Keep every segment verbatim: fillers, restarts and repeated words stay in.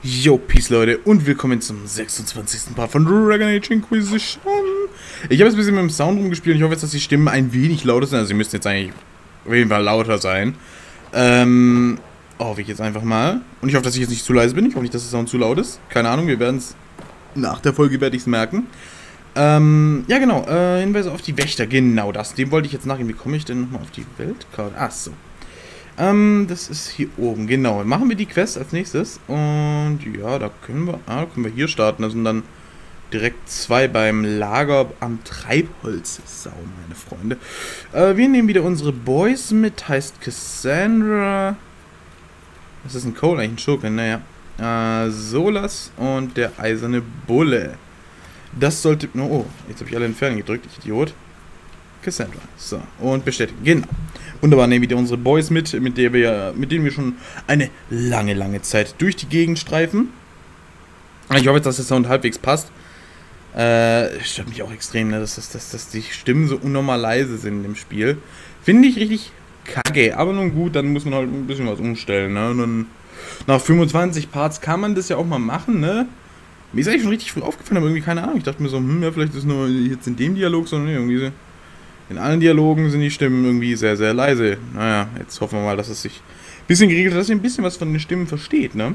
Yo, Peace Leute und willkommen zum sechsundzwanzigsten Part von Dragon Age Inquisition. Ich habe jetzt ein bisschen mit dem Sound rumgespielt und ich hoffe jetzt, dass die Stimmen ein wenig lauter sind. Also sie müssten jetzt eigentlich auf jeden Fall lauter sein. Ähm, hoffe ich jetzt einfach mal. Und ich hoffe, dass ich jetzt nicht zu leise bin. Ich hoffe nicht, dass der Sound zu laut ist. Keine Ahnung, wir werden es nach der Folge werde ich es merken. Ähm, ja genau, äh, Hinweise auf die Wächter, genau das. Dem wollte ich jetzt nachgehen. Wie komme ich denn nochmal auf die Weltkarte? Ach so. Ähm, das ist hier oben, genau. Machen wir die Quest als nächstes. Und ja, da können wir, ah, können wir hier starten. Das sind dann direkt zwei beim Lager am Treibholz-Sau, meine Freunde. Äh, wir nehmen wieder unsere Boys mit. Heißt Cassandra. Das ist ein Cole, eigentlich ein Schurke, naja. Äh, Solas und der eiserne Bulle. Das sollte... Oh, jetzt habe ich alle entfernen gedrückt, ich Idiot. Cassandra. So, und bestätigen. Genau. Wunderbar, nehmen wieder unsere Boys mit, mit, der wir, mit denen wir schon eine lange, lange Zeit durch die Gegend streifen. Ich hoffe jetzt, dass der Sound halbwegs passt. Äh, stört mich auch extrem, ne, dass, dass, dass, dass die Stimmen so unnormal leise sind im Spiel. Finde ich richtig kacke, aber nun gut, dann muss man halt ein bisschen was umstellen, ne. Und dann, nach fünfundzwanzig Parts kann man das ja auch mal machen, ne. Mir ist eigentlich schon richtig früh aufgefallen, aber irgendwie keine Ahnung. Ich dachte mir so, hm, ja, vielleicht ist es nur jetzt in dem Dialog, sondern nee, irgendwie so. In allen Dialogen sind die Stimmen irgendwie sehr, sehr leise. Naja, jetzt hoffen wir mal, dass es sich ein bisschen geregelt hat, dass ihr ein bisschen was von den Stimmen versteht, ne?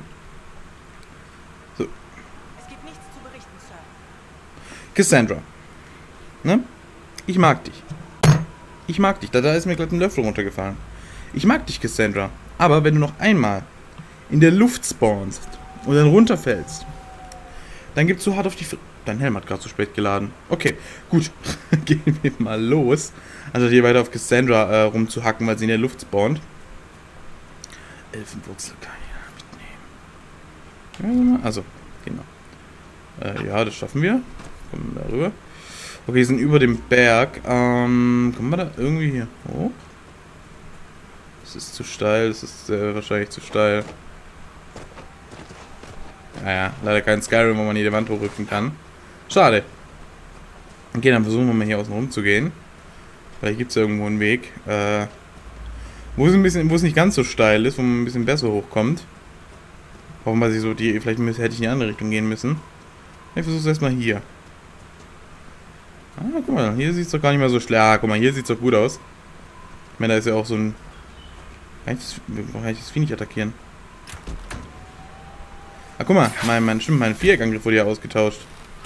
So. Es gibt nichts zu berichten, Sir. Cassandra. Ne? Ich mag dich. Ich mag dich. Da, da ist mir gerade ein Löffel runtergefallen. Ich mag dich, Cassandra. Aber wenn du noch einmal in der Luft spawnst und dann runterfällst, dann gibst du hart auf die... Fr Dein Helm hat gerade zu spät geladen. Okay, gut. Gehen wir mal los. Also hier weiter auf Cassandra äh, rumzuhacken, weil sie in der Luft spawnt. Elfenwurzel kann ich ja mitnehmen. Also, genau. Äh, ja, das schaffen wir. Kommen wir da rüber. Okay, wir sind über dem Berg. Ähm, kommen wir da irgendwie hier hoch? Das ist zu steil. Das ist äh, wahrscheinlich zu steil. Naja, leider kein Skyrim, wo man jede Wand hochrücken kann. Schade. Okay, dann versuchen wir mal hier außen rum zu gehen. Vielleicht gibt es ja irgendwo einen Weg, äh, wo es ein bisschen, wo es nicht ganz so steil ist, wo man ein bisschen besser hochkommt. Hoffen ich so die, vielleicht hätte ich in die andere Richtung gehen müssen. Ich versuche es erstmal hier. Ah, guck mal, hier sieht es doch gar nicht mal so schlecht. Ah, guck mal, hier sieht es doch gut aus. Ich meine, da ist ja auch so ein... Kann ich das, kann ich das Vieh nicht attackieren? Ah, guck mal, mein, mein, stimmt, mein Viereckangriff wurde ja ausgetauscht.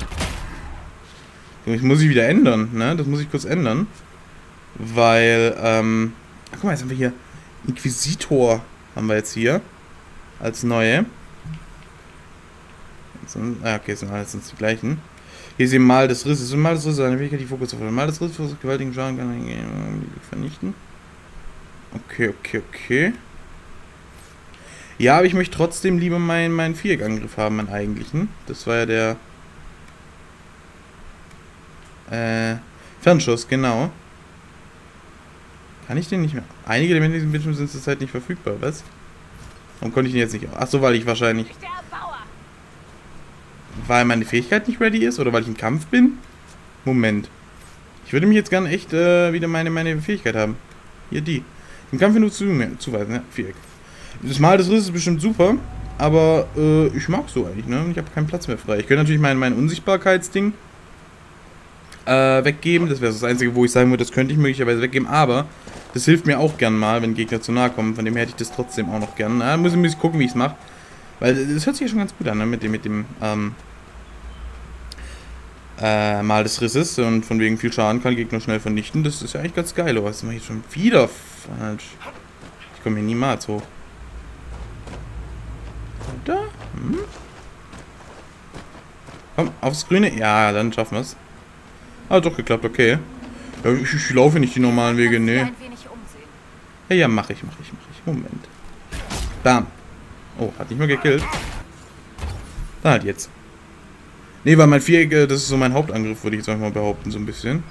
Das muss ich wieder ändern, ne? Das muss ich kurz ändern. Weil, ähm... Ach, guck mal, jetzt haben wir hier... Inquisitor haben wir jetzt hier. Als neue. Jetzt sind, ah, okay, sind alles sind die gleichen. Hier ist eben Mal des Risses. Mal des Risses, eine Fähigkeit, die Fokus auf Mal des Risses, für gewaltigen Schaden kann ich vernichten. Okay, okay, okay. Ja, aber ich möchte trotzdem lieber meinen mein Viereckangriff haben, meinen eigentlichen. Das war ja der... Äh, Fernschuss, genau. Kann ich den nicht mehr... Einige Elemente in diesem Bildschirm sind zurzeit nicht verfügbar, was? Warum konnte ich den jetzt nicht... Achso, weil ich wahrscheinlich... Weil meine Fähigkeit nicht ready ist? Oder weil ich im Kampf bin? Moment. Ich würde mich jetzt gerne echt äh, wieder meine, meine Fähigkeit haben. Hier, die. Im Kampf nur zu, zuweisen, ja, Viereck. Das Mal des Risses ist bestimmt super, aber äh, ich mag so eigentlich, ne? Ich habe keinen Platz mehr frei. Ich könnte natürlich mein, mein Unsichtbarkeitsding äh, weggeben. Das wäre das Einzige, wo ich sagen würde, das könnte ich möglicherweise weggeben, aber das hilft mir auch gern mal, wenn Gegner zu nahe kommen. Von dem her hätte ich das trotzdem auch noch gern. Da muss ich ein bisschen gucken, wie ich es mache. Weil das hört sich ja schon ganz gut an, ne? Mit dem, mit dem ähm, äh, Mal des Risses und von wegen viel Schaden kann Gegner schnell vernichten. Das ist ja eigentlich ganz geil. Aber was mache ich schon wieder falsch? Ich komme hier niemals hoch. Da? Hm? Komm, aufs Grüne. Ja, dann schaffen wir es. Ah, doch geklappt, okay. Ja, ich, ich laufe nicht die normalen Wege, nee. Ja, ja, mach ich, mach ich, mach ich. Moment. Bam. Oh, hat nicht mal gekillt. Dann halt jetzt. Nee, weil mein Viereck, das ist so mein Hauptangriff, würde ich jetzt mal behaupten, so ein bisschen.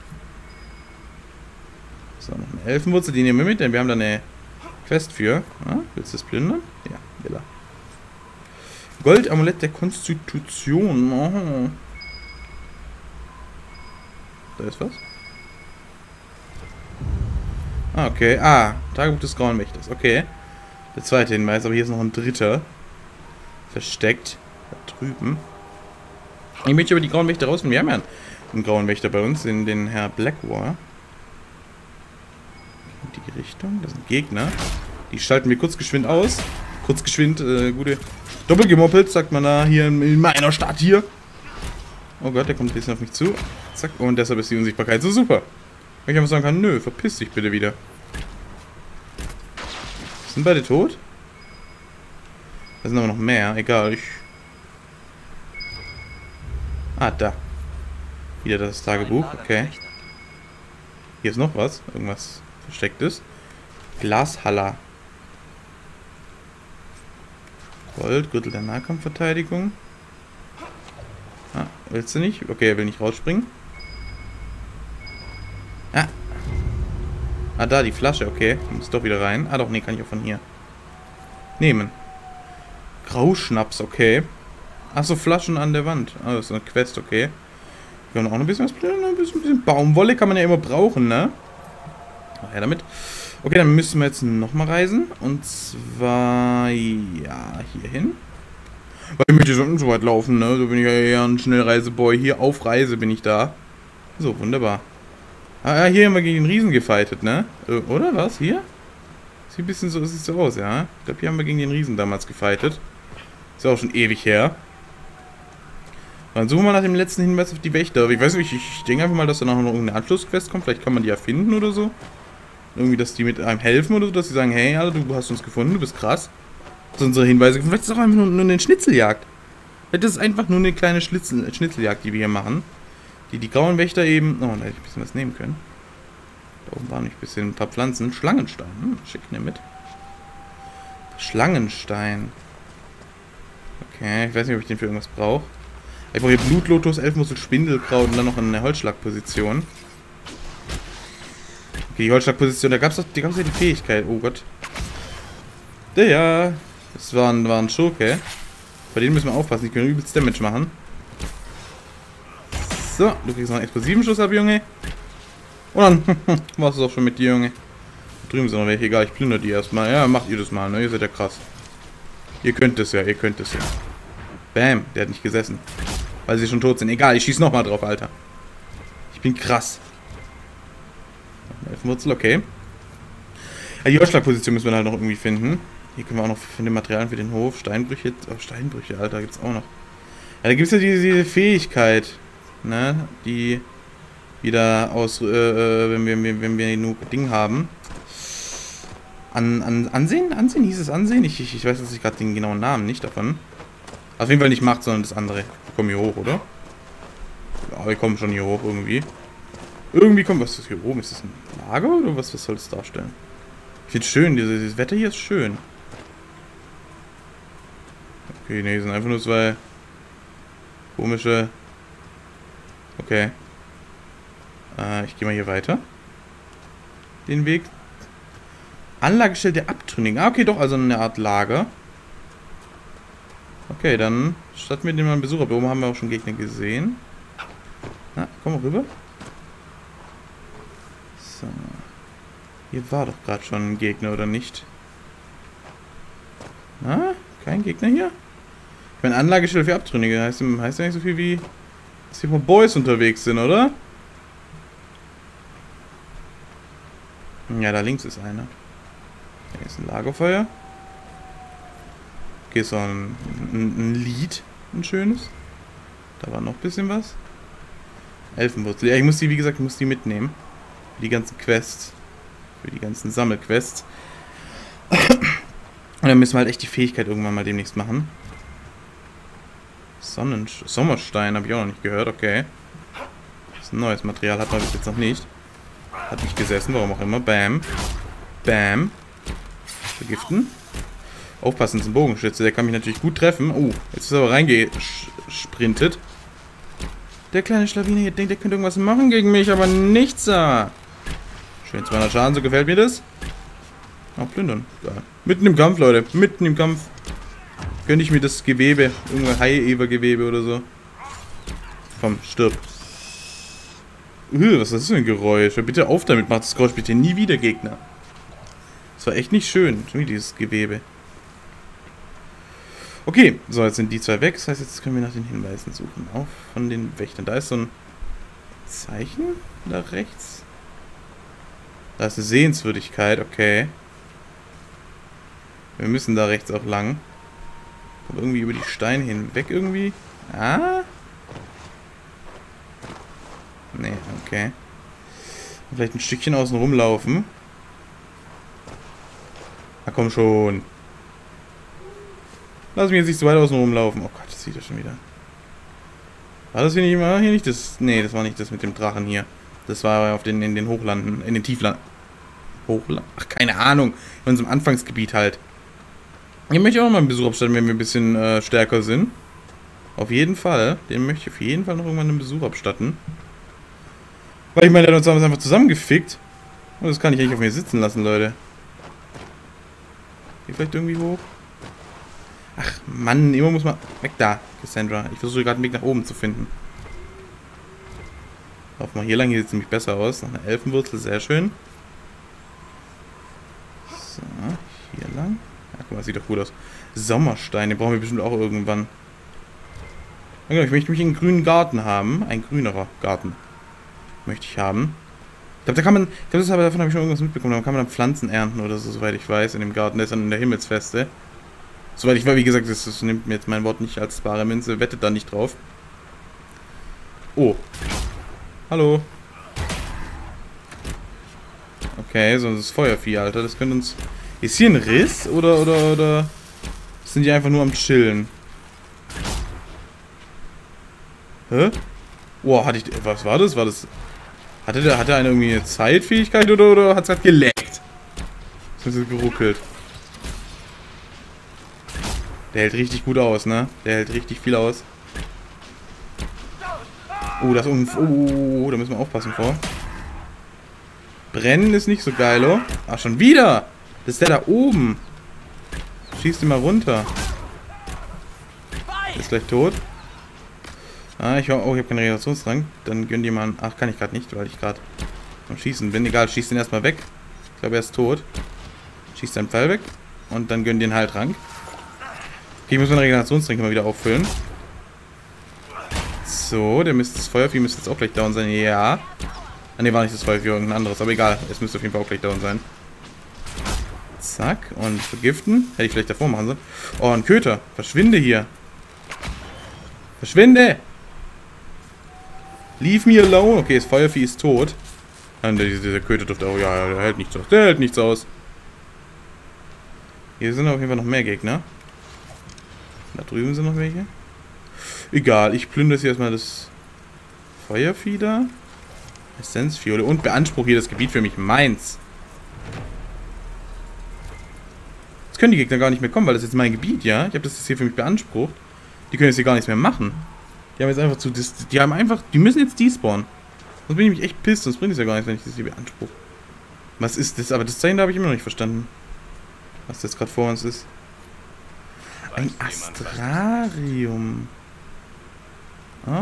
So, noch eine Elfenwurzel, die nehmen wir mit, denn wir haben da eine Quest für. Ah, willst du das plündern? Ja, will er. Goldamulett der Konstitution. Oh. Da ist was. Ah, okay. Ah, Tagebuch des Grauen Wächters. Okay. Der zweite Hinweis, aber hier ist noch ein dritter. versteckt. Da drüben. Ich möchte aber die grauen Wächter rausfinden. Wir haben ja einen grauen Wächter bei uns, in den Herr Blackwar. In die Richtung. Das sind Gegner. Die schalten wir kurz geschwind aus. Kurz geschwind, äh, gute Doppelgemoppelt, sagt man da hier in, in meiner Stadt hier. Oh Gott, der kommt ein bisschen auf mich zu. Zack, und deshalb ist die Unsichtbarkeit so super. Wenn ich einfach sagen kann, nö, verpiss dich bitte wieder. Sind beide tot? Da sind aber noch mehr, egal, ich... Ah, da. Wieder das Tagebuch, okay. Hier ist noch was, irgendwas Verstecktes. Glashaller. Gold, Gürtel der Nahkampfverteidigung. Ah, willst du nicht? Okay, er will nicht rausspringen. Ah. Ah, da, die Flasche, okay. Muss doch wieder rein. Ah, doch, nee, kann ich auch von hier nehmen. Grauschnaps, okay. Achso, Flaschen an der Wand. Ah, das ist eine Quest, okay. Wir haben auch noch ein bisschen was. Ein bisschen, ein bisschen Baumwolle kann man ja immer brauchen, ne? Ach ja, damit. Okay, dann müssen wir jetzt nochmal reisen. Und zwar, ja, hier hin. Weil ich möchte so weit laufen, ne? So bin ich ja eher ein Schnellreiseboy. Hier auf Reise bin ich da. So, wunderbar. Ah, ja, hier haben wir gegen den Riesen gefightet, ne? Oder was? Hier? Sieht ein bisschen so, sieht so aus, ja? Ich glaube, hier haben wir gegen den Riesen damals gefightet. Ist ja auch schon ewig her. Dann suchen wir nach dem letzten Hinweis auf die Wächter. Ich weiß nicht, ich, ich denke einfach mal, dass da noch irgendeine Anschlussquest kommt. Vielleicht kann man die ja finden oder so. Irgendwie, dass die mit einem helfen oder so, dass sie sagen, hey, Alter, du hast uns gefunden, du bist krass. Das sind unsere Hinweise gefunden. Vielleicht ist es auch einfach nur, nur eine Schnitzeljagd. Vielleicht ist es einfach nur eine kleine Schnitzel, Schnitzeljagd, die wir hier machen. Die die grauen Wächter eben... Oh, da hätte ich ein bisschen was nehmen können. Da oben waren ein bisschen ein paar Pflanzen. Schlangenstein. Hm, schick, nimm mit. Schlangenstein. Okay, ich weiß nicht, ob ich den für irgendwas brauche. Ich brauche hier Blutlotus, Elfmussel, Spindelkraut und dann noch eine Holzschlagposition. Okay, die Holzschlagposition, da gab es doch die, gab's ja die Fähigkeit. Oh Gott. Der ja. Das war ein, war ein Schurke. Bei denen müssen wir aufpassen, die können übelst Damage machen. So, du kriegst noch einen explosiven Schuss ab, Junge. Und dann war's es auch schon mit dir, Junge. Da drüben sind noch welche, egal, ich plündere die erstmal. Ja, macht ihr das mal, ne? Ihr seid ja krass. Ihr könnt es ja, ihr könnt es ja. Bam, der hat nicht gesessen. Weil sie schon tot sind. Egal, ich schieß nochmal drauf, Alter. Ich bin krass. Elfenwurzel, okay. Ja, die Holzschlagposition müssen wir halt noch irgendwie finden. Hier können wir auch noch von den Materialien für den Hof. Steinbrüche. Oh, Steinbrüche, Alter, gibt's auch noch. Ja, da gibt's ja diese, diese Fähigkeit. Ne? Die wieder aus, äh, wenn wir, wenn wir genug Ding haben. An, an, Ansehen? Ansehen? Hieß es Ansehen? Ich, ich, ich weiß jetzt nicht gerade den genauen Namen nicht davon. Auf jeden Fall nicht Macht, sondern das andere. Wir kommen hier hoch, oder? Ja, wir kommen schon hier hoch irgendwie. Irgendwie kommt... Was ist das hier oben? Ist das ein Lager oder was, was soll das darstellen? Ich finde es schön. Dieses, dieses Wetter hier ist schön. Okay, ne, sind einfach nur zwei komische... Okay. Äh, ich gehe mal hier weiter. Den Weg. Anlagestelle der Abtrünnigen. Ah, okay, doch, also eine Art Lager. Okay, dann statten wir den mal einen Besuch. Da oben haben wir auch schon Gegner gesehen. Na, komm mal rüber. So. Hier war doch gerade schon ein Gegner, oder nicht? Na, kein Gegner hier? Ich meine, Anlagestelle für Abtrünnige. Heißt, heißt ja nicht so viel wie, dass hier mal Boys unterwegs sind, oder? Ja, da links ist einer. Hier ist ein Lagerfeuer. Okay, so ein, ein, ein Lied. Ein schönes. Da war noch ein bisschen was. Elfenwurzel. Ja, ich muss die, wie gesagt, ich muss die mitnehmen. Für die ganzen Quests. Für die ganzen Sammelquests. Und dann müssen wir halt echt die Fähigkeit irgendwann mal demnächst machen. Sonnen Sommerstein habe ich auch noch nicht gehört, okay. Das ist ein neues Material, hat man bis jetzt noch nicht. Hat nicht gesessen, warum auch immer. Bam. Bam. Vergiften. Aufpassen zum Bogenschütze, der kann mich natürlich gut treffen. Oh, jetzt ist er aber reingesprintet. Der kleine Schlawiner hier denkt, der könnte irgendwas machen gegen mich, aber nichts da. Schön, zweihundert Schaden, so gefällt mir das. Auch plündern. Ja. Mitten im Kampf, Leute. Mitten im Kampf. Gönne ich mir das Gewebe. Irgendein Hai-Eber-Gewebe oder so. Komm, stirb. Uh, was ist das für ein Geräusch? Hör bitte auf damit, macht das Geräusch bitte nie wieder, Gegner. Das war echt nicht schön, wie dieses Gewebe. Okay, so, jetzt sind die zwei weg. Das heißt, jetzt können wir nach den Hinweisen suchen. Auch von den Wächtern. Da ist so ein Zeichen da rechts. Da ist eine Sehenswürdigkeit, okay. Wir müssen da rechts auch lang. Und irgendwie über die Steine hinweg irgendwie. Ah? Nee, okay. Vielleicht ein Stückchen außen rumlaufen. Na komm schon. Lass mich jetzt nicht so weit außen rumlaufen. Oh Gott, das sieht ja schon wieder. War das hier nicht immer? Hier nicht das. Nee, das war nicht das mit dem Drachen hier. Das war auf den, in den Hochlanden, in den Tieflanden. Hochland? Ach, keine Ahnung. In unserem Anfangsgebiet halt. Hier möchte ich auch mal einen Besuch abstatten, wenn wir ein bisschen äh, stärker sind. Auf jeden Fall. Den möchte ich auf jeden Fall noch irgendwann einen Besuch abstatten. Weil ich meine, der hat uns einfach zusammengefickt. Und das kann ich eigentlich auf mir sitzen lassen, Leute. Hier vielleicht irgendwie hoch? Ach, Mann, immer muss man... Weg da, Cassandra. Ich versuche gerade einen Weg nach oben zu finden. Lauf mal hier lang, hier sieht es nämlich besser aus. Nach einer Elfenwurzel, sehr schön. So, hier lang. Ja, guck mal, das sieht doch gut aus. Sommerstein, den brauchen wir bestimmt auch irgendwann. Ja, genau, ich möchte mich in einen grünen Garten haben. Ein grünerer Garten. Möchte ich haben. Ich glaube, da kann man... Ich glaube, das habe, davon habe ich schon irgendwas mitbekommen. Da kann man dann Pflanzen ernten oder so, soweit ich weiß, in dem Garten. Der ist dann in der Himmelsfeste. Soweit ich weiß, wie gesagt, das, das nimmt mir jetzt mein Wort nicht als bare Münze. Wettet da nicht drauf. Oh. Hallo. Okay, so das Feuervieh, Alter. Das könnte uns... Ist hier ein Riss? Oder, oder, oder... Sind die einfach nur am Chillen? Hä? Boah, hatte ich... Was war das? War das... Hatte der, hatte eine irgendwie eine Zeitfähigkeit oder, oder hat es halt geleckt? Das ist geruckelt. Der hält richtig gut aus, ne? Der hält richtig viel aus. Oh, das um. Oh, da müssen wir aufpassen vor. Brennen ist nicht so geil, oh. Ah, schon wieder! Das ist der da oben. Schießt ihn mal runter. Ist gleich tot. Ah, ich, oh, ich habe keinen Regenerationsdrang. Dann gönn dir mal. Ach, kann ich gerade nicht, weil ich gerade am Schießen bin. Egal, schießt ihn erstmal weg. Ich glaube, er ist tot. Schießt seinen Pfeil weg. Und dann gönn den Heiltrank. Okay, ich muss meinen Regenerationstrank mal wieder auffüllen. So, der müsste das Feuervieh müsste jetzt auch gleich down sein. Ja. Ah, ne, war nicht das Feuervieh, irgendein anderes. Aber egal, es müsste auf jeden Fall auch gleich down sein. Zack. Und vergiften. Hätte ich vielleicht davor machen sollen. Oh, ein Köter. Verschwinde hier. Verschwinde! Leave me alone. Okay, das Feuervieh ist tot. Und der, der Köter dürfte auch... Ja, der hält nichts aus. Der hält nichts aus. Hier sind auf jeden Fall noch mehr Gegner. Da drüben sind noch welche. Egal, ich plündere jetzt hier erstmal das Feuervieh da. Essenzfiole und beanspruche hier das Gebiet für mich. Meins. Jetzt können die Gegner gar nicht mehr kommen, weil das ist jetzt mein Gebiet, ja? Ich habe das jetzt hier für mich beansprucht. Die können jetzt hier gar nichts mehr machen. Die haben jetzt einfach zu... Die haben einfach... Die müssen jetzt despawnen. Sonst bin ich mich echt pisst. Sonst bringt es ja gar nichts, wenn ich das hier beanspruche. Was ist das? Aber das Zeichen da habe ich immer noch nicht verstanden. Was das gerade vor uns ist. Ein Astrarium. Ah.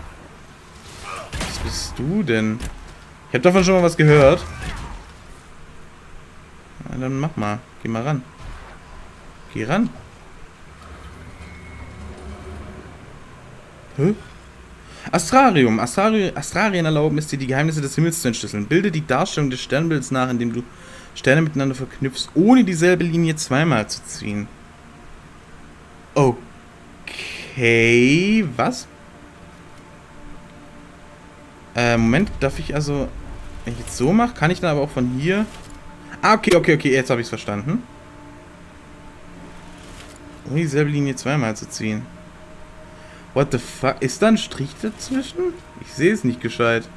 Was bist du denn? Ich habe davon schon mal was gehört. Na, dann mach mal. Geh mal ran. Geh ran. Hä? Astrarium. Astrari Astrarien erlauben es dir, die Geheimnisse des Himmels zu entschlüsseln. Bilde die Darstellung des Sternbilds nach, indem du Sterne miteinander verknüpfst, ohne dieselbe Linie zweimal zu ziehen. Okay. Was? Äh, Moment, darf ich also... Wenn ich jetzt so mache, kann ich dann aber auch von hier... Ah, okay, okay, okay, jetzt habe ich es verstanden. Ohne dieselbe Linie zweimal zu ziehen. What the fuck? Ist da ein Strich dazwischen? Ich sehe es nicht gescheit.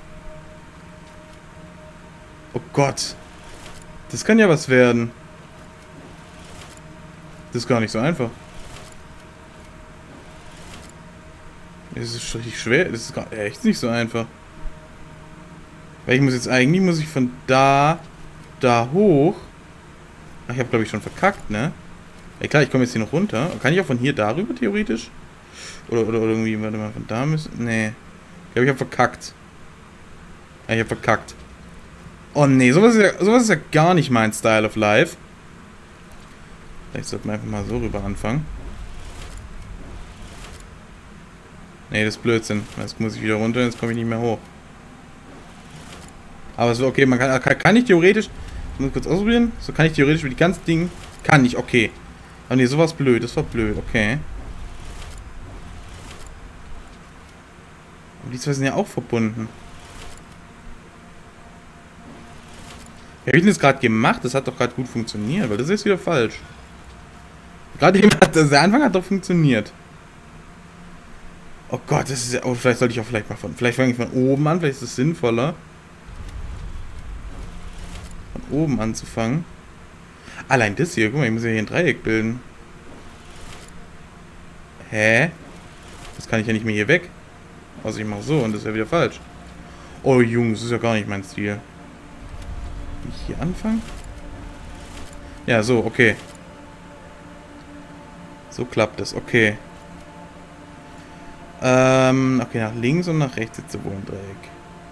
Oh Gott. Das kann ja was werden. Das ist gar nicht so einfach. Das ist richtig schwer. Das ist gar echt nicht so einfach. Weil ich muss jetzt eigentlich, muss ich von da, da hoch. Ach, ich habe glaube ich schon verkackt, ne? Ja klar, ich komme jetzt hier noch runter. Kann ich auch von hier darüber theoretisch? Oder, oder, oder irgendwie, warte mal, von da müssen... Nee. Ich glaube, ich habe verkackt. Ja, ich habe verkackt. Oh nee, sowas ist, ja, sowas ist ja gar nicht mein Style of Life. Vielleicht sollten wir einfach mal so rüber anfangen. Nee, das ist Blödsinn. Jetzt muss ich wieder runter, jetzt komme ich nicht mehr hoch. Aber so, okay, man kann, kann, kann ich theoretisch... Ich muss kurz ausprobieren. So kann ich theoretisch mit die ganzen Dinge... Kann ich, okay. Aber nee, sowas blöd, das war blöd, okay. Aber die zwei sind ja auch verbunden. Wie habe ich denn das gerade gemacht? Das hat doch gerade gut funktioniert, weil das ist wieder falsch. Gerade eben hat das, der Anfang hat doch funktioniert. Oh Gott, das ist ja... Oh, vielleicht sollte ich auch vielleicht mal von... Vielleicht fange ich von oben an, vielleicht ist es sinnvoller. Von oben anzufangen. Allein das hier, guck mal, ich muss ja hier ein Dreieck bilden. Hä? Das kann ich ja nicht mehr hier weg. Also ich mache so und das ist ja wieder falsch. Oh Jungs, das ist ja gar nicht mein Stil. Wie ich hier anfangen? Ja, so, okay. So klappt das, okay. Ähm, okay, nach links und nach rechts sitzt wohl ein Dreieck.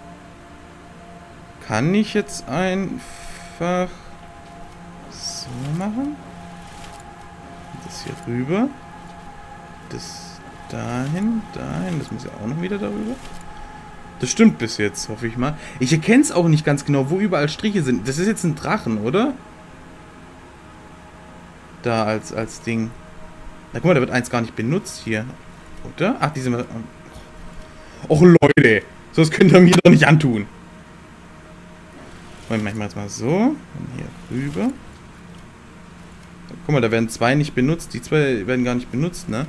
Kann ich jetzt einfach so machen? Das hier rüber. Das dahin, dahin. Das muss ja auch noch wieder darüber. Das stimmt bis jetzt, hoffe ich mal. Ich erkenne es auch nicht ganz genau, wo überall Striche sind. Das ist jetzt ein Drachen, oder? Da als, als Ding. Na guck mal, da wird eins gar nicht benutzt hier. Oder? Ach, die sind... Och, Leute. So, das könnt ihr mir doch nicht antun. Moment, ich mach jetzt mal so. Und hier rüber. Guck mal, da werden zwei nicht benutzt. Die zwei werden gar nicht benutzt, ne?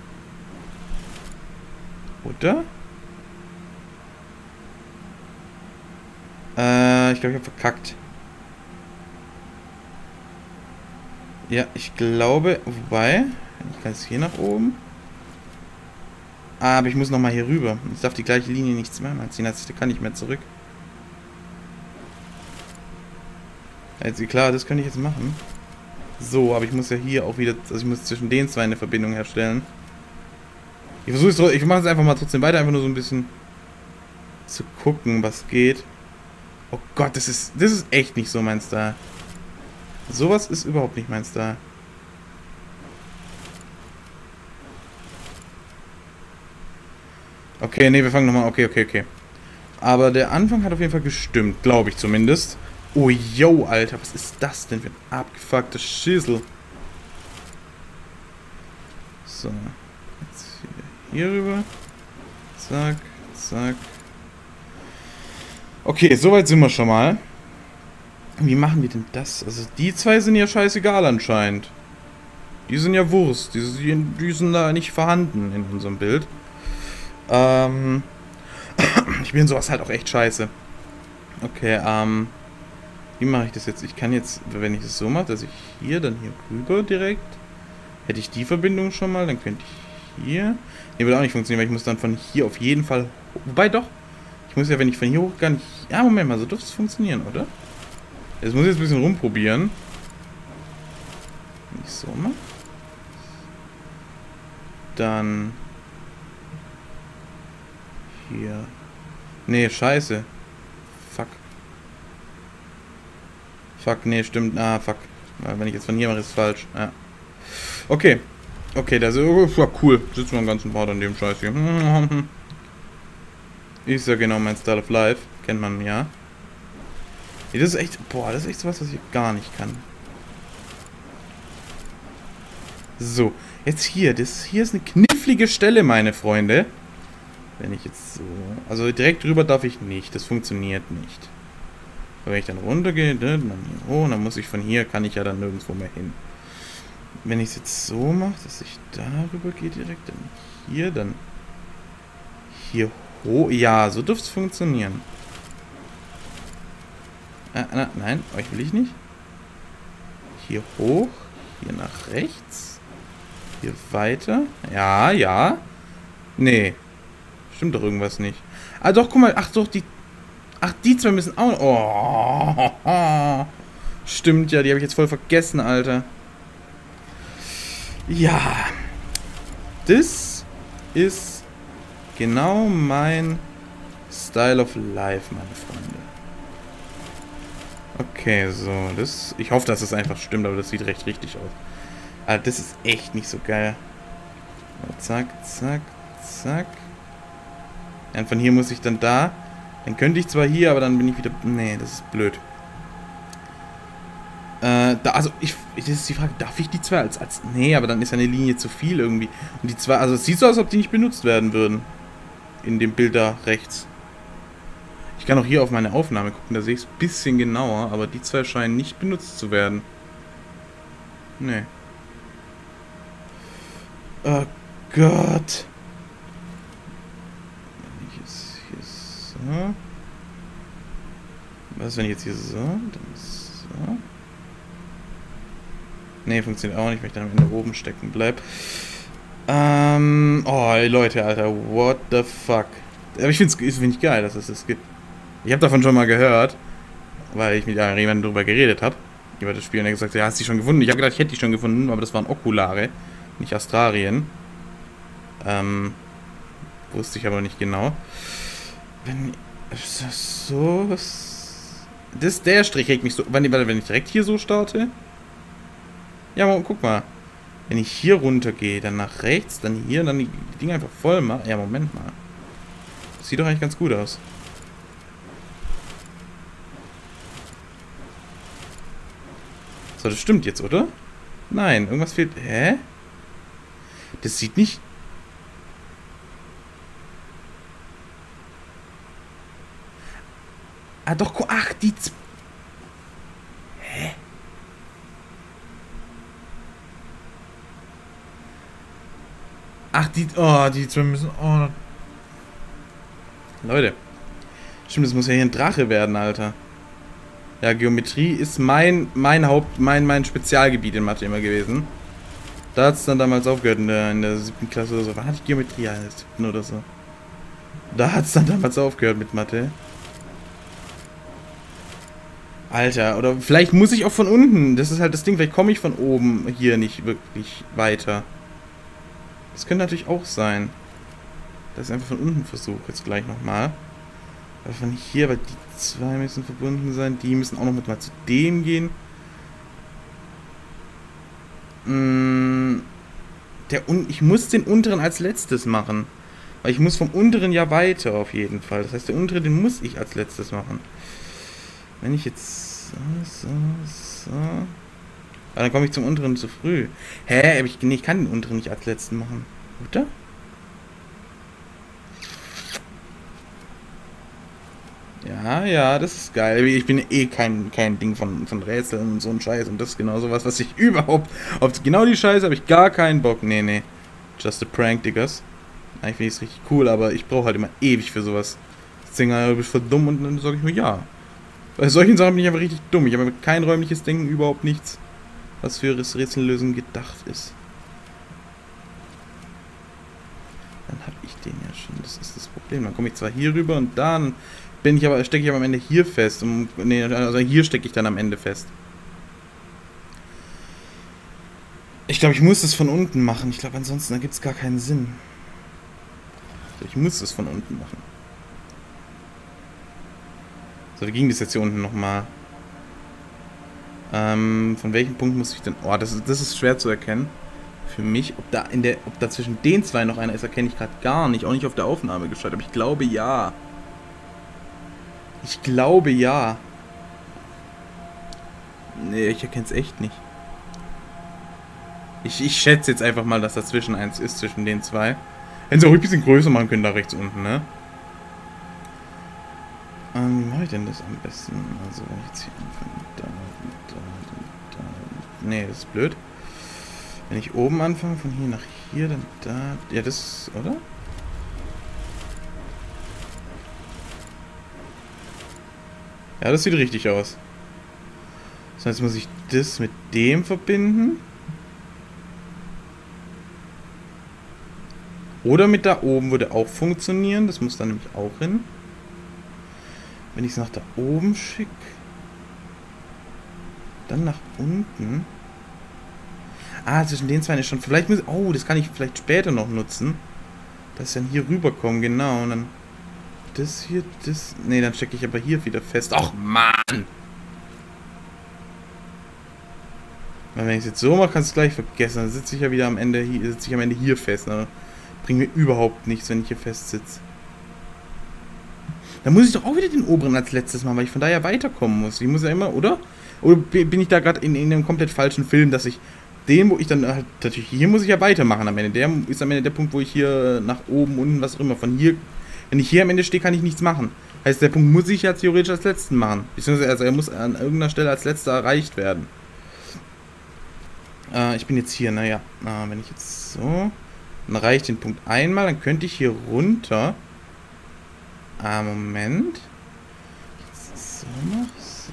Oder? Äh, ich glaube, ich habe verkackt. Ja, ich glaube, wobei, ich kann jetzt hier nach oben. Ah, aber ich muss nochmal hier rüber. Ich darf die gleiche Linie nichts mehr anziehen, also ich kann nicht mehr zurück. Jetzt, klar, das könnte ich jetzt machen. So, aber ich muss ja hier auch wieder, also ich muss zwischen den zwei eine Verbindung herstellen. Ich versuche es, ich mache es einfach mal trotzdem weiter, einfach nur so ein bisschen zu gucken, was geht. Oh Gott, das ist, das ist echt nicht so mein Style. Sowas ist überhaupt nicht mein Style. Okay, nee, wir fangen nochmal. Okay, okay, okay. Aber der Anfang hat auf jeden Fall gestimmt, glaube ich zumindest. Oh, yo, Alter, was ist das denn für ein abgefucktes Schissel? So. Jetzt hier, hier rüber. Zack, zack. Okay, soweit sind wir schon mal. Wie machen wir denn das? Also, die zwei sind ja scheißegal anscheinend. Die sind ja Wurst. Die sind, die sind da nicht vorhanden in unserem Bild. Ähm. Ich bin sowas halt auch echt scheiße. Okay, ähm. Wie mache ich das jetzt? Ich kann jetzt, wenn ich das so mache, dass ich hier, dann hier rüber direkt. Hätte ich die Verbindung schon mal, dann könnte ich hier. Ne, würde auch nicht funktionieren, weil ich muss dann von hier auf jeden Fall. Wobei doch. Ich muss ja, wenn ich von hier hoch gar nicht. Ja, Moment mal, so dürfte es funktionieren, oder? Jetzt muss ich jetzt ein bisschen rumprobieren. Wenn ich so mache. Dann. Hier. Nee, scheiße. Fuck. Fuck, nee, stimmt. Ah, fuck. Wenn ich jetzt von hier mache, ist es falsch. Ja. Okay. Okay, das ist ja cool. Sitzen wir den ganzen Part an dem Scheiß hier. Ist ja genau mein Style of Life. Kennt man ja. Das ist echt. Boah, das ist echt sowas, was ich gar nicht kann. So. Jetzt hier. Das hier ist eine knifflige Stelle, meine Freunde. Wenn ich jetzt so... Also direkt drüber darf ich nicht. Das funktioniert nicht. Aber wenn ich dann runter gehe, dann hier hoch, dann muss ich von hier, kann ich ja dann nirgendwo mehr hin. Wenn ich es jetzt so mache, dass ich darüber gehe direkt, dann hier, dann hier hoch. Ja, so dürfte es funktionieren. Äh, na, nein, euch will ich nicht. Hier hoch, hier nach rechts. Hier weiter. Ja, ja. Nee. Stimmt doch irgendwas nicht. Ah, doch, guck mal. Ach, doch, die... Ach, die zwei müssen auch... Oh. Stimmt, ja. Die habe ich jetzt voll vergessen, Alter. Ja. Das ist genau mein Style of Life, meine Freunde. Okay, so. Das... Ich hoffe, dass es das einfach stimmt, aber das sieht recht richtig aus. Aber das ist echt nicht so geil. Zack, zack, zack. Ja, und von hier muss ich dann da. Dann könnte ich zwar hier, aber dann bin ich wieder... Nee, das ist blöd. Äh, da, also ich... Das ist die Frage, darf ich die zwei als... als nee, aber dann ist eine Linie zu viel irgendwie. Und die zwei... Also es sieht so aus, als ob die nicht benutzt werden würden. In dem Bild da rechts. Ich kann auch hier auf meine Aufnahme gucken, da sehe ich es ein bisschen genauer, aber die zwei scheinen nicht benutzt zu werden. Nee. Oh Gott. Wenn ich jetzt hier so... Was, wenn ich jetzt hier so... Dann so... Nee, funktioniert auch nicht, wenn ich dann am Ende oben stecken bleib. Ähm... Oh, Leute, Alter, what the fuck. Aber ich finde es find geil, dass es das gibt. Ich habe davon schon mal gehört, weil ich mit jemandem darüber geredet habe, über das Spiel, und er gesagt hat, ja, hast du die schon gefunden? Ich habe gedacht, ich hätte die schon gefunden, aber das waren Okulare, nicht Astrarien. Ähm, wusste ich aber nicht genau. Wenn, ist das so, das, der Strich regt mich so, wenn, wenn ich direkt hier so starte. Ja, aber guck mal, wenn ich hier runter gehe, dann nach rechts, dann hier, und dann die Dinge einfach voll mache. Ja, Moment mal. Das sieht doch eigentlich ganz gut aus. So, das stimmt jetzt, oder? Nein, irgendwas fehlt. Hä? Das sieht nicht... Ah, doch, ach, die... Z Hä? Ach, die... Oh, die zwei müssen... Oh. Leute. Stimmt, das muss ja hier ein Drache werden, Alter. Ja, Geometrie ist mein, mein Haupt, mein, mein Spezialgebiet in Mathe immer gewesen. Da hat es dann damals aufgehört in der, in der siebten Klasse oder so. Wann hatte ich Geometrie? Ja, in der siebten oder so. Da hat es dann damals aufgehört mit Mathe. Alter, oder vielleicht muss ich auch von unten. Das ist halt das Ding, vielleicht komme ich von oben hier nicht wirklich weiter. Das könnte natürlich auch sein. Dass ich einfach von unten versuche, jetzt gleich nochmal. Aber von hier, weil die zwei müssen verbunden sein. Die müssen auch noch mit mal zu dem gehen. Mm, der un ich muss den unteren als letztes machen. Weil ich muss vom unteren ja weiter auf jeden Fall. Das heißt, der untere, den muss ich als letztes machen. Wenn ich jetzt so, so, so. Aber dann komme ich zum unteren zu früh. Hä? Ich, nee, ich kann den unteren nicht als letzten machen. Oder? Ja, ja, das ist geil. Ich bin eh kein, kein Ding von, von Rätseln und so ein Scheiß. Und das ist genau sowas, was ich überhaupt... Auf genau die Scheiße habe ich gar keinen Bock. Nee, nee. Just a prank, Diggers. Eigentlich finde ich es richtig cool, aber ich brauche halt immer ewig für sowas. Ich denke, du bist voll dumm und dann sage ich mir, ja. Bei solchen Sachen bin ich einfach richtig dumm. Ich habe kein räumliches Denken, überhaupt nichts, was für das Rätsellösen gedacht ist. Dann habe ich den ja schon. Das ist das Problem. Dann komme ich zwar hier rüber und dann bin ich aber, stecke ich aber am Ende hier fest. Und, nee, also hier stecke ich dann am Ende fest. Ich glaube, ich muss das von unten machen. Ich glaube, ansonsten ergibt es gar keinen Sinn. Ich muss es von unten machen. So, wie ging das jetzt hier unten nochmal? Ähm, von welchem Punkt muss ich denn... Oh, das ist, das ist schwer zu erkennen. Für mich, ob da in der, ob da zwischen den zwei noch einer ist, erkenne ich gerade gar nicht. Auch nicht auf der Aufnahme geschaut, aber ich glaube ja. Ich glaube ja. Nee, ich erkenne es echt nicht. Ich, ich schätze jetzt einfach mal, dass dazwischen eins ist, zwischen den zwei. Wenn sie auch ein bisschen größer machen können, da rechts unten, ne? Ähm, wie mache ich denn das am besten? Also, wenn ich jetzt hier anfange, da, da, da, da. Nee, das ist blöd. Wenn ich oben anfange, von hier nach hier, dann da. Ja, das, oder? Ja, das sieht richtig aus. Das heißt, muss ich das mit dem verbinden. Oder mit da oben würde auch funktionieren. Das muss dann nämlich auch hin. Wenn ich es nach da oben schicke. Dann nach unten. Ah, zwischen den zwei ist schon... Vielleicht muss... Oh, das kann ich vielleicht später noch nutzen. Dass ich dann hier rüberkomme, genau. Und dann... Das hier, das... Nee, dann stecke ich aber hier wieder fest. Ach, Mann! Weil wenn ich es jetzt so mache, kannst du es gleich vergessen. Dann sitze ich ja wieder am Ende hier, sitze ich am Ende hier fest. Ne? Bringt mir überhaupt nichts, wenn ich hier fest sitze. Dann muss ich doch auch wieder den oberen als letztes machen, weil ich von daher weiterkommen muss. Ich muss ja immer, oder? Oder bin ich da gerade in, in einem komplett falschen Film, dass ich den, wo ich dann halt, natürlich, hier muss ich ja weitermachen am Ende. Der ist am Ende der Punkt, wo ich hier nach oben, unten, was auch immer, von hier, wenn ich hier am Ende stehe, kann ich nichts machen. Heißt, der Punkt muss ich ja theoretisch als letzten machen. Beziehungsweise, also er muss an irgendeiner Stelle als letzter erreicht werden. Äh, ich bin jetzt hier, naja, äh, wenn ich jetzt so, dann reiche ich den Punkt einmal, dann könnte ich hier runter. Ah, Moment. Jetzt so noch,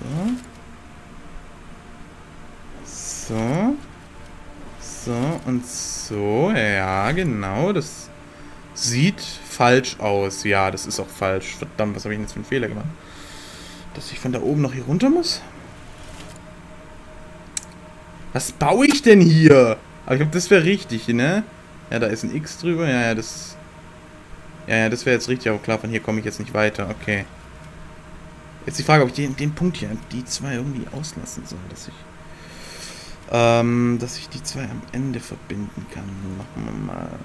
so. So. So und so. Ja, genau. Das sieht falsch aus. Ja, das ist auch falsch. Verdammt, was habe ich denn jetzt für einen Fehler gemacht? Dass ich von da oben noch hier runter muss? Was baue ich denn hier? Aber ich glaube, das wäre richtig, ne? Ja, da ist ein X drüber. Ja, ja, das... Ja, ja, das wäre jetzt richtig. Aber klar, von hier komme ich jetzt nicht weiter. Okay. Jetzt die Frage, ob ich den, den Punkt hier, die zwei irgendwie auslassen soll, dass ich... Ähm, dass ich die zwei am Ende verbinden kann. Machen wir mal...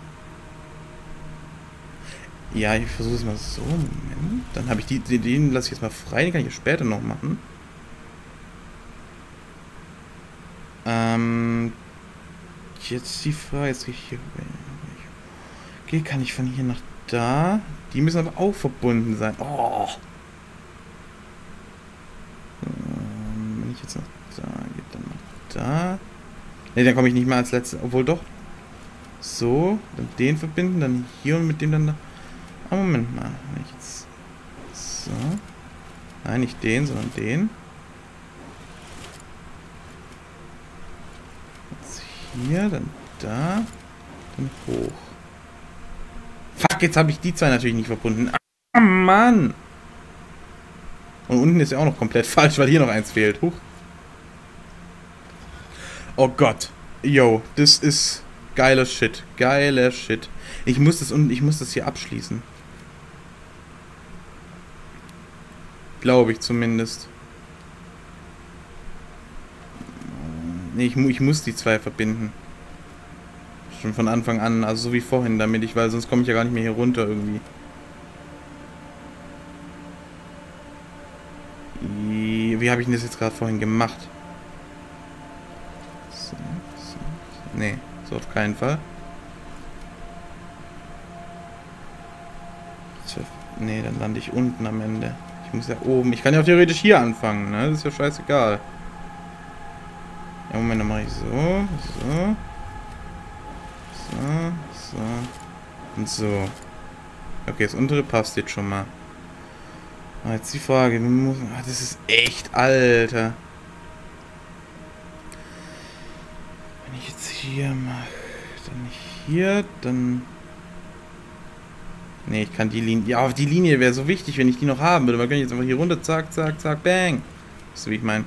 Ja, ich versuche es mal so. Moment. Dann habe ich die, den, den lasse ich jetzt mal frei. Den kann ich ja später noch machen. Ähm... Jetzt die Frage, jetzt gehe ich hier... Okay, kann ich von hier nach da? Die müssen aber auch verbunden sein. Oh! Ähm, wenn ich jetzt nach da gehe, dann nach da. Ne, dann komme ich nicht mehr als letztes. Obwohl doch. So, dann den verbinden, dann hier und mit dem dann da. Oh, Moment mal. Wenn ich jetzt... So. Nein, nicht den, sondern den. Jetzt hier, dann da. Dann hoch. Fuck, jetzt habe ich die zwei natürlich nicht verbunden. Ah, Mann! Und unten ist ja auch noch komplett falsch, weil hier noch eins fehlt. Huch. Oh Gott. Yo, das ist geiler Shit. Geiler Shit. Ich muss das und ich muss das hier abschließen. Glaube ich zumindest. Nee, ich, ich muss die zwei verbinden. Schon von Anfang an, also so wie vorhin, damit ich, weil sonst komme ich ja gar nicht mehr hier runter irgendwie. Wie, wie habe ich denn das jetzt gerade vorhin gemacht? So, so, so. Nee, so auf keinen Fall. Nee, dann lande ich unten am Ende. Ich muss ja oben. Ich kann ja auch theoretisch hier anfangen, ne? Das ist ja scheißegal. Ja, Moment, dann mache ich so, so. So, so. Und so. Okay, das untere passt jetzt schon mal. Aber jetzt die Frage. Ah, das ist echt, Alter. Wenn ich jetzt hier mache, dann nicht hier, dann... Ne, ich kann die Linie... Ja, auf die Linie wäre so wichtig, wenn ich die noch haben würde. Man könnte jetzt einfach hier runter, zack, zack, zack, bang. Weißt du, wie ich meine?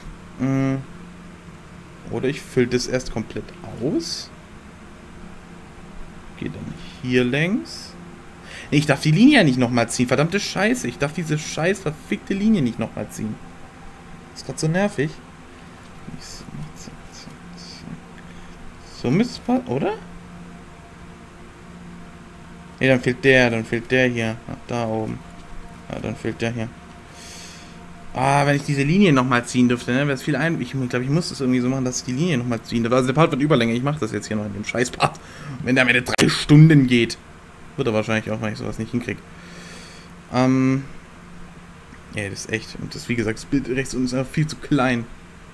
Oder ich fülle das erst komplett aus. Geht dann hier längs. Nee, ich darf die Linie ja nicht nochmal ziehen. Verdammte Scheiße. Ich darf diese scheiß verfickte Linie nicht nochmal ziehen. Das ist gerade so nervig. So müsste es passen, oder? Ne, dann fehlt der. Dann fehlt der hier. Ach, da oben. Ja, dann fehlt der hier. Ah, wenn ich diese Linie nochmal ziehen dürfte, ne, wäre es viel ein... Ich glaube, ich muss das irgendwie so machen, dass ich die Linie nochmal ziehen darf. Also der Part wird überlänger. Ich mache das jetzt hier noch in dem Scheiß-Part. Wenn der am Ende drei Stunden geht. Wird er wahrscheinlich auch, wenn ich sowas nicht hinkriege. Ähm... Ja, das ist echt... Und das, wie gesagt, das Bild rechts unten ist einfach viel zu klein.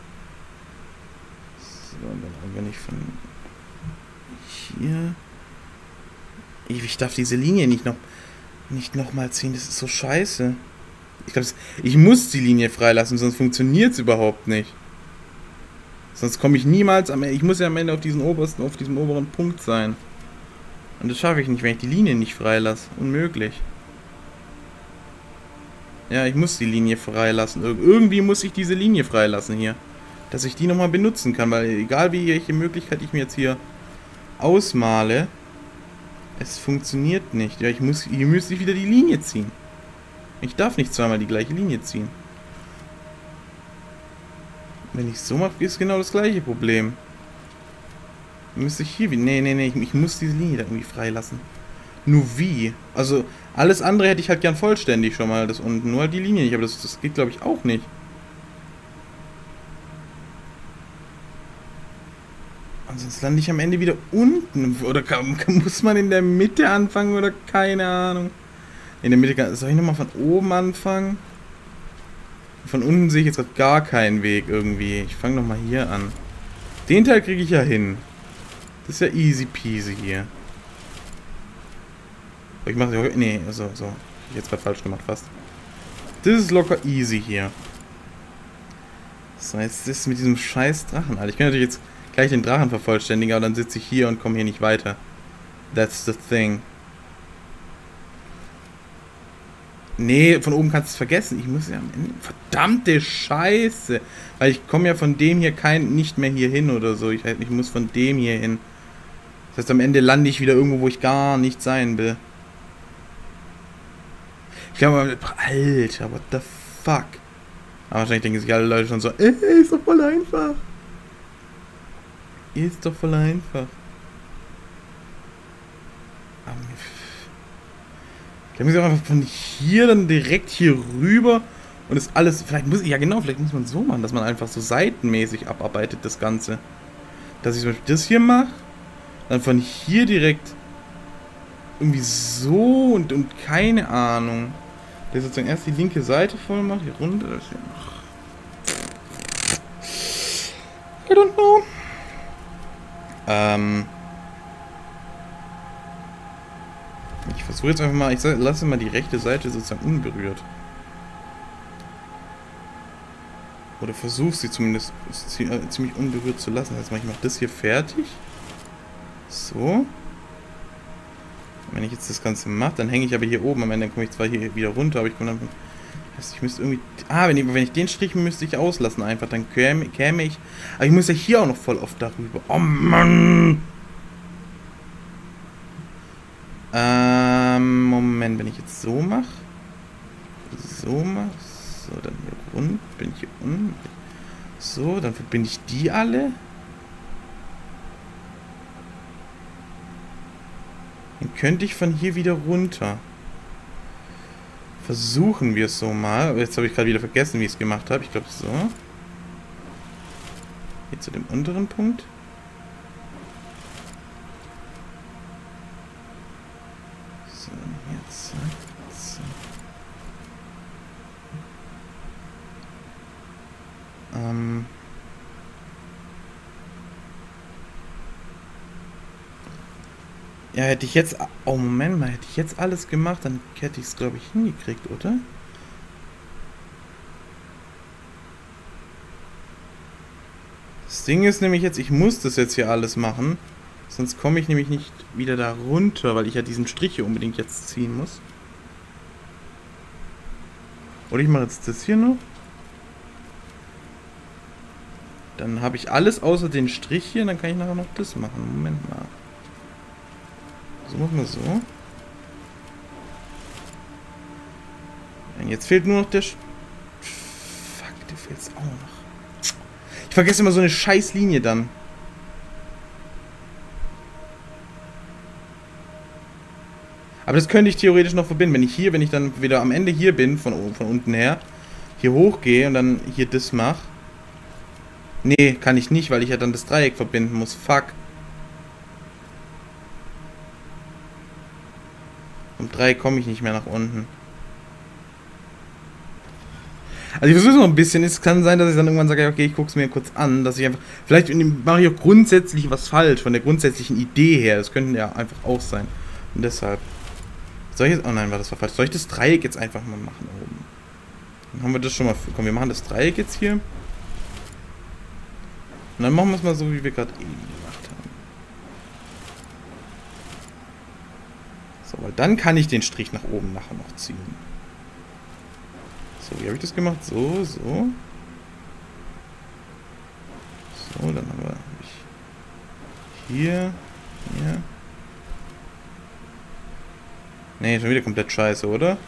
So, und dann wenn ich von... Hier... Ich, ich darf diese Linie nicht noch... Nicht nochmal ziehen. Das ist so scheiße. Ich glaube, ich muss die Linie freilassen, sonst funktioniert es überhaupt nicht. Sonst komme ich niemals am Ende. Ich muss ja am Ende auf diesen obersten, auf diesem oberen Punkt sein. Und das schaffe ich nicht, wenn ich die Linie nicht freilasse. Unmöglich. Ja, ich muss die Linie freilassen. Ir irgendwie muss ich diese Linie freilassen hier. Dass ich die nochmal benutzen kann, weil egal wie welche Möglichkeit ich mir jetzt hier ausmale, es funktioniert nicht. Ja, ich muss, hier müsste ich wieder die Linie ziehen. Ich darf nicht zweimal die gleiche Linie ziehen. Wenn ich so mache, ist genau das gleiche Problem. Dann müsste ich hier... Nee, nee, nee, ich, ich muss diese Linie da irgendwie freilassen. Nur wie? Also, Alles andere hätte ich halt gern vollständig schon mal, das unten. Nur die Linie nicht, aber das, das geht, glaube ich, auch nicht. Sonst lande ich am Ende wieder unten. Oder kann, muss man in der Mitte anfangen oder keine Ahnung. In der Mitte kann... Soll ich nochmal von oben anfangen? Von unten sehe ich jetzt gerade gar keinen Weg irgendwie. Ich fange nochmal hier an. Den Teil kriege ich ja hin. Das ist ja easy peasy hier. Ich mache... Nee, also so. Ich jetzt gerade falsch gemacht fast. Das ist locker easy hier. So, jetzt ist es mit diesem scheiß Drachen, Alter. Ich kann natürlich jetzt gleich den Drachen vervollständigen, aber dann sitze ich hier und komme hier nicht weiter. That's the thing. Nee, von oben kannst du es vergessen. Ich muss ja am Ende... Verdammte Scheiße. Weil ich komme ja von dem hier kein... nicht mehr hier hin oder so. Ich, ich muss von dem hier hin. Das heißt, am Ende lande ich wieder irgendwo, wo ich gar nicht sein will. Ich glaube, Alter, what the fuck? Aber wahrscheinlich denken sich alle Leute schon so, ey, ist doch voll einfach. Ist doch voll einfach. Da muss ich auch einfach von hier dann direkt hier rüber und das alles, vielleicht muss ich, ja genau, vielleicht muss man so machen, dass man einfach so seitenmäßig abarbeitet, das Ganze. Dass ich zum Beispiel das hier mache, dann von hier direkt irgendwie so und, und keine Ahnung. Der sozusagen erst die linke Seite voll macht, hier runter, das hier noch. I don't know. Ähm. Ich versuche jetzt einfach mal, ich lasse mal die rechte Seite sozusagen unberührt. Oder versuche sie zumindest ziemlich unberührt zu lassen. Jetzt mache ich mal das hier fertig. So. Wenn ich jetzt das Ganze mache, dann hänge ich aber hier oben. Am Ende komme ich zwar hier wieder runter, aber ich komme dann... Ich müsste irgendwie... Ah, wenn ich, wenn ich den Strich müsste ich auslassen einfach, dann käme, käme ich... Aber ich muss ja hier auch noch voll oft darüber. Oh Mann! Ähm, Moment, wenn ich jetzt so mache... So mache... So, dann hier rund, bin ich hier unten. So, dann verbinde ich die alle. Dann könnte ich von hier wieder runter. Versuchen wir es so mal. Jetzt habe ich gerade wieder vergessen, wie ich es gemacht habe. Ich glaube so. Hier zu dem unteren Punkt. So, jetzt. So. Ähm. Ja, hätte ich jetzt... Oh, Moment mal. Hätte ich jetzt alles gemacht, dann hätte ich es, glaube ich, hingekriegt, oder? Das Ding ist nämlich jetzt, ich muss das jetzt hier alles machen. Sonst komme ich nämlich nicht wieder da runter, weil ich ja diesen Strich hier unbedingt jetzt ziehen muss. Oder ich mache jetzt das hier noch. Dann habe ich alles außer den Strich hier, dann kann ich nachher noch das machen. Moment mal. So machen wir so. Und jetzt fehlt nur noch der... Sch Fuck, der fehlt auch noch. Ich vergesse immer so eine scheiß Linie dann. Aber das könnte ich theoretisch noch verbinden. Wenn ich hier, wenn ich dann wieder am Ende hier bin, von, von unten her, hier hochgehe und dann hier das mache. Nee, kann ich nicht, weil ich ja dann das Dreieck verbinden muss. Fuck. Um drei komme ich nicht mehr nach unten. Also ich versuche es noch ein bisschen. Es kann sein, dass ich dann irgendwann sage, okay, ich gucke es mir kurz an, dass ich einfach... Vielleicht mache ich auch grundsätzlich was falsch, von der grundsätzlichen Idee her. Das könnte ja einfach auch sein. Und deshalb... Soll ich jetzt... Oh nein, war das war falsch. Soll ich das Dreieck jetzt einfach mal machen oben? Dann haben wir das schon mal... Komm, wir machen das Dreieck jetzt hier. Und dann machen wir es mal so, wie wir gerade eben gemacht haben. So, weil dann kann ich den Strich nach oben nachher noch ziehen. So, wie habe ich das gemacht? So, so. So, dann haben wir hier, hier. Ne, schon wieder komplett scheiße, oder?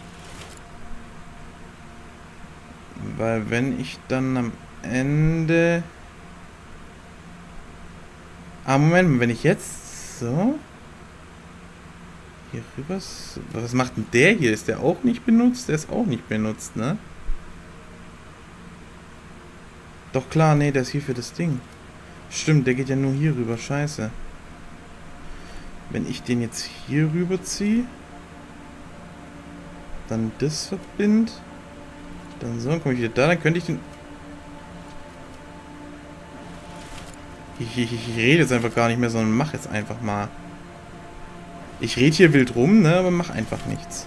Weil wenn ich dann am Ende... Ah, Moment, wenn ich jetzt so... Hier rüber. Was macht denn der hier? Ist der auch nicht benutzt? Der ist auch nicht benutzt, ne? Doch klar, nee, der ist hier für das Ding. Stimmt, der geht ja nur hier rüber. Scheiße. Wenn ich den jetzt hier rüber ziehe, dann das verbinde, dann so, dann komme ich wieder da, dann könnte ich den... Ich, ich, ich rede jetzt einfach gar nicht mehr, sondern mach jetzt einfach mal. Ich rede hier wild rum, ne, aber mach einfach nichts.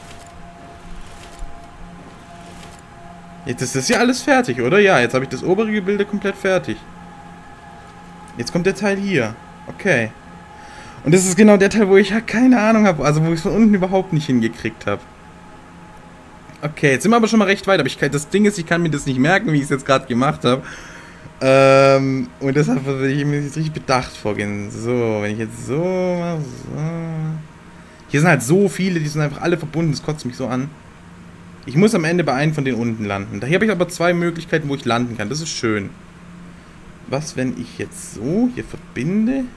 Jetzt ist das ja alles fertig, oder? Ja, jetzt habe ich das obere Gebilde komplett fertig. Jetzt kommt der Teil hier. Okay. Und das ist genau der Teil, wo ich ja keine Ahnung habe, also wo ich es von unten überhaupt nicht hingekriegt habe. Okay, jetzt sind wir aber schon mal recht weit, aber ich kann, das Ding ist, ich kann mir das nicht merken, wie ich es jetzt gerade gemacht habe. Ähm, und deshalb will ich mir jetzt richtig bedacht vorgehen. So, wenn ich jetzt so mache, so. Hier sind halt so viele, die sind einfach alle verbunden, das kotzt mich so an. Ich muss am Ende bei einem von den unten landen. Da hier habe ich aber zwei Möglichkeiten, wo ich landen kann. Das ist schön. Was, wenn ich jetzt so hier verbinde?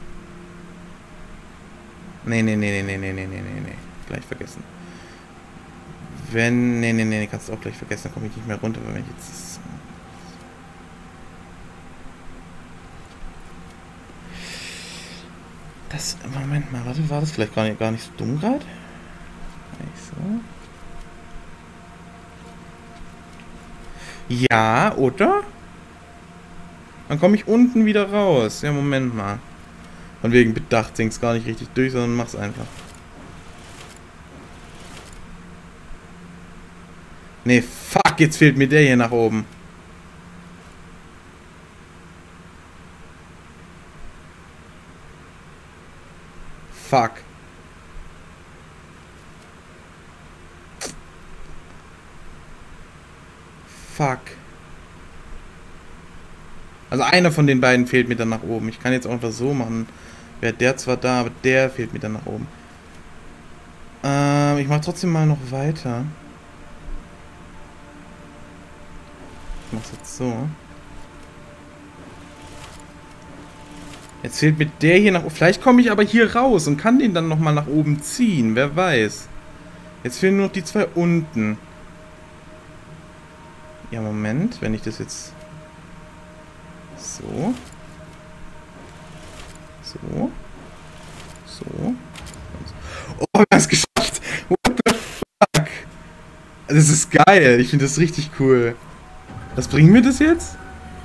Nee, nee, nee, nee, nee, nee, nee, nee, nee. Gleich vergessen. Wenn... Nee, nee, nee, kannst du auch gleich vergessen. Dann komme ich nicht mehr runter, wenn ich jetzt... Das... Moment mal, warte, war das vielleicht gar nicht, gar nicht so dumm gerade? Nicht so... Ja, oder? Dann komme ich unten wieder raus. Ja, Moment mal. Von wegen bedacht, denkst gar nicht richtig durch, sondern mach's einfach. Nee, fuck, jetzt fehlt mir der hier nach oben. Fuck. Fuck. Also einer von den beiden fehlt mir dann nach oben. Ich kann jetzt auch einfach so machen. Wäre der zwar da, aber der fehlt mir dann nach oben. Ähm, ich mache trotzdem mal noch weiter. Ich mach's jetzt so. Jetzt fehlt mir der hier nach oben. Vielleicht komme ich aber hier raus und kann den dann nochmal nach oben ziehen. Wer weiß. Jetzt fehlen nur noch die zwei unten. Ja, Moment. Wenn ich das jetzt... So. So. So. Oh, wir haben es geschafft. What the fuck? Das ist geil. Ich finde das richtig cool. Was bringt mir das jetzt?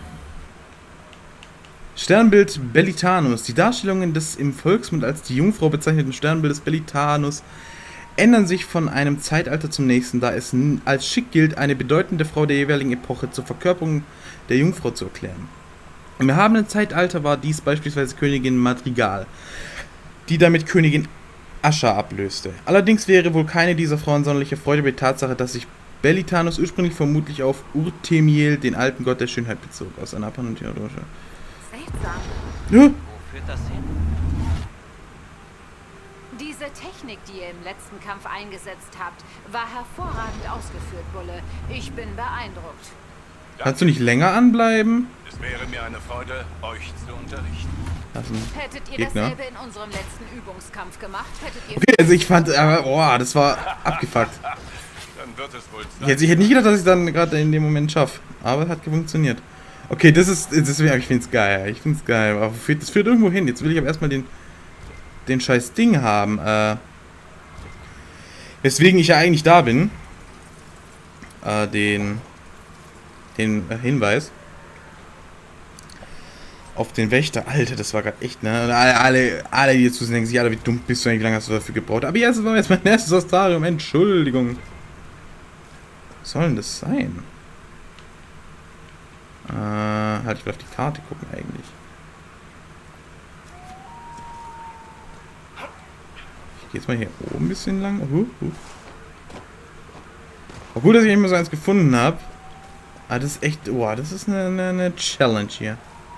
Sternbild Bellitanus. Die Darstellungen des im Volksmund als die Jungfrau bezeichneten Sternbildes Bellitanus ändern sich von einem Zeitalter zum nächsten, da es als schick gilt, eine bedeutende Frau der jeweiligen Epoche zur Verkörperung der Jungfrau zu erklären. Im erhabenen Zeitalter war dies beispielsweise Königin Madrigal, die damit Königin Ascha ablöste. Allerdings wäre wohl keine dieser Frauen sonderliche Freude über die Tatsache, dass sich Bellitanus ursprünglich vermutlich auf Urtemiel, den alten Gott der Schönheit, bezog, aus einer Pantheodosche. Seltsam. Ja. Wo führt das hin? Diese Technik, die ihr im letzten Kampf eingesetzt habt, war hervorragend ausgeführt, Bulle. Ich bin beeindruckt. Kannst du nicht länger anbleiben? Es wäre mir eine Freude, euch zu unterrichten. Das ist ein Hättet ihr Gegner. dasselbe in unserem letzten Übungskampf gemacht, hättet ihr... Okay, also ich fand, aber, boah, das war abgefuckt. Dann wird es wohl Ich sein. hätte, ich hätte nicht gedacht, dass ich es dann gerade in dem Moment schaffe. Aber es hat funktioniert. Okay, das ist, das ist ich finde es geil. Ich finde es geil. Aber das führt irgendwo hin. Jetzt will ich aber erstmal den, den scheiß Ding haben. Äh, weswegen ich ja eigentlich da bin. Äh, den, den äh, Hinweis. Auf den Wächter. Alter, das war gerade echt, ne? Und alle, alle, alle, die jetzt zusehen, denken sich, Alter, wie dumm bist du eigentlich, wie lange hast du dafür gebraucht? Aber ja, das war jetzt mein erstes Astarium. Entschuldigung. Was soll denn das sein? Äh, halt, ich will auf die Karte gucken eigentlich. Ich gehe jetzt mal hier oben ein bisschen lang. Uh, uh. War gut, dass ich immer so eins gefunden habe. Ah, das ist echt... Boah, das ist eine, eine, eine Challenge hier.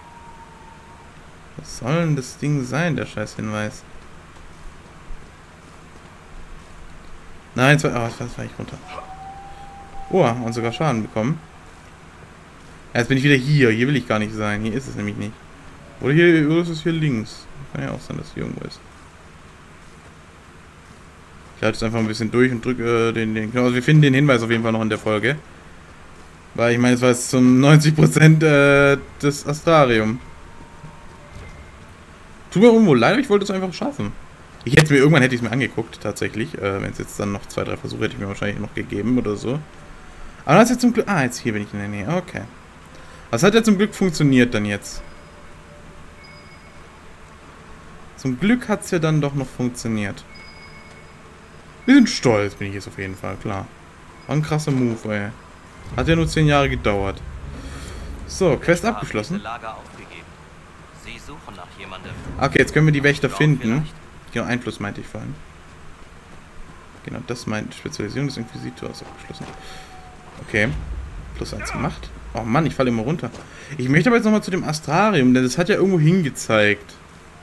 Was soll denn das Ding sein, der scheiß Hinweis? Nein, zwei... Oh, das war ich runter. Oh, und sogar Schaden bekommen. Ja, jetzt bin ich wieder hier. Hier will ich gar nicht sein. Hier ist es nämlich nicht. Oder hier, oder ist es hier links? Kann ja auch sein, dass hier irgendwo ist. halte jetzt einfach ein bisschen durch und drücke äh, den, den Knopf. Also wir finden den Hinweis auf jeden Fall noch in der Folge. Weil ich meine, es war jetzt zum neunzig Prozent äh, das Astrarium. Tut mir irgendwo leid, ich wollte es einfach schaffen. Ich hätte mir, irgendwann hätte ich es mir angeguckt, tatsächlich. Äh, Wenn es jetzt dann noch zwei, drei Versuche hätte ich mir wahrscheinlich noch gegeben oder so. Aber das hat jetzt zum Glück... Ah, jetzt hier bin ich in der Nähe. Okay. Das hat ja zum Glück funktioniert dann jetzt. Zum Glück hat es ja dann doch noch funktioniert. Wir sind stolz, bin ich jetzt auf jeden Fall, klar. War ein krasser Move, ey. Hat ja nur zehn Jahre gedauert. So, Quest abgeschlossen. Sie suchen nach jemandem. Okay, jetzt können wir die Wächter finden. Genau, Einfluss meinte ich vorhin. Genau, das meint Spezialisierung des Inquisitors abgeschlossen. Okay. Plus eins gemacht. Oh Mann, ich falle immer runter. Ich möchte aber jetzt nochmal zu dem Astrarium, denn das hat ja irgendwo hingezeigt.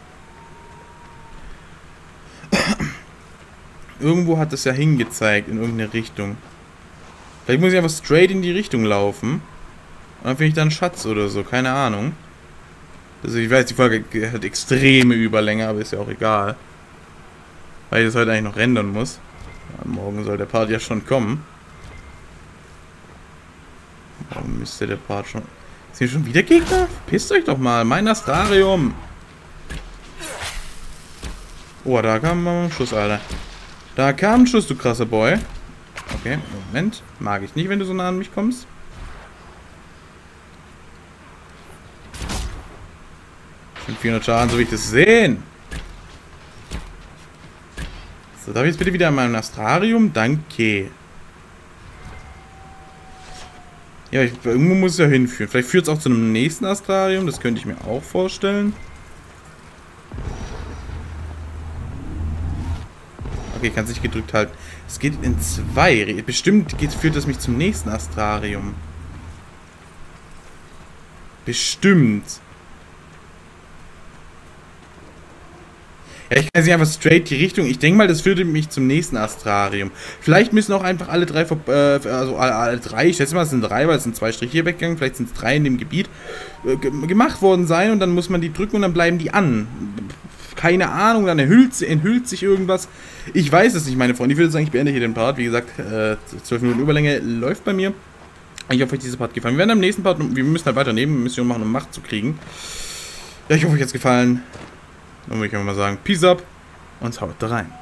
Irgendwo hat es ja hingezeigt, in irgendeine Richtung. Vielleicht muss ich einfach straight in die Richtung laufen. Und dann finde ich da einen Schatz oder so, keine Ahnung. Also ich weiß, die Folge hat extreme Überlänge, aber ist ja auch egal. Weil ich das heute eigentlich noch rendern muss. Ja, morgen soll der Part ja schon kommen. Warum müsste der Part schon... Sind hier schon wieder Gegner? Pisst euch doch mal, mein Astrarium! Oh, da kam ein Schuss, Alter. Da kam ein Schuss, du krasser Boy. Okay, Moment. Mag ich nicht, wenn du so nah an mich kommst. vierhundert Schaden, so wie ich das sehen. So, darf ich jetzt bitte wieder an meinem Astrarium? Danke. Ja, ich, irgendwo muss es ja hinführen. Vielleicht führt es auch zu einem nächsten Astrarium. Das könnte ich mir auch vorstellen. Okay, ich kann es nicht gedrückt halten. Es geht in zwei. Bestimmt geht, führt es mich zum nächsten Astrarium. Bestimmt. Ja, ich kann nicht einfach straight die Richtung. Ich denke mal, das führte mich zum nächsten Astrarium. Vielleicht müssen auch einfach alle drei, äh, also alle, alle drei, ich schätze mal, es sind drei, weil es sind zwei Striche hier weggegangen. Vielleicht sind es drei in dem Gebiet äh, gemacht worden sein und dann muss man die drücken und dann bleiben die an. Keine Ahnung, dann enthüllt, enthüllt sich irgendwas. Ich weiß es nicht, meine Freunde. Ich würde sagen, ich beende hier den Part. Wie gesagt, äh, zwölf Minuten Überlänge läuft bei mir. Ich hoffe, euch dieser Part gefallen. Wir werden am nächsten Part, wir müssen halt weiter Nebenmissionen machen, um Macht zu kriegen. Ja, ich hoffe, euch hat es gefallen. Dann würde ich einfach mal sagen, Peace up und haut da rein.